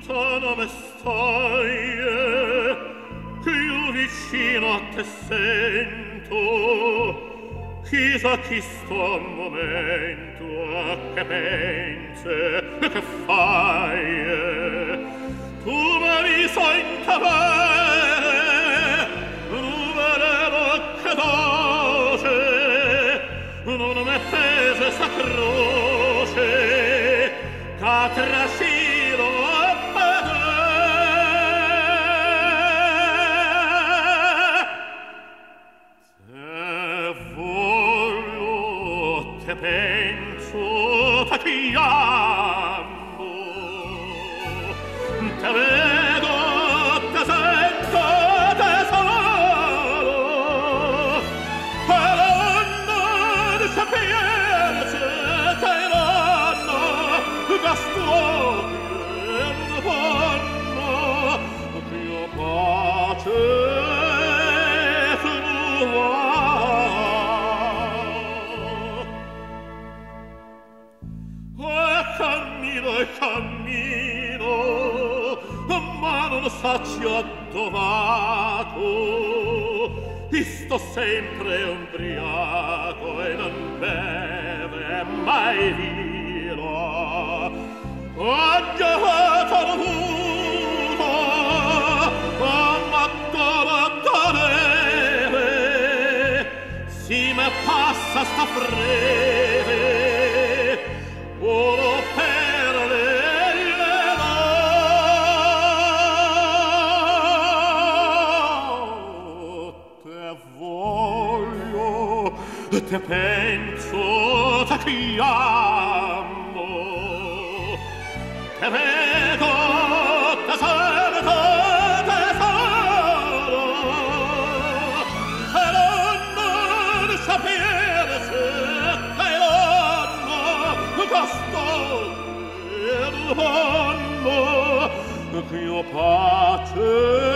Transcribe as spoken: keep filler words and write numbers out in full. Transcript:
lontano me stai, più vicino a te sento. Chissà chi sto al momento, a che pensi, che fai. Tu mi visa in capere, numero che doce, non mi pese sta croce, che trascino a te. Te voglio, te penso, te chiamo, te vedo, te sento, te sono, però non sapienza, te danno, gastorie non vanno, più pace tua. E cammino e cammino, ma non saccio addovato, e sto sempre ubriaco e non beve mai vino. Ho giocato avuto, amatto da neve, si me passa sta freve, oro per le te penso, te chiamo, te vedo, te sento, te sono, e non sapere se te l'hanno, gastorie non vanno, che io pace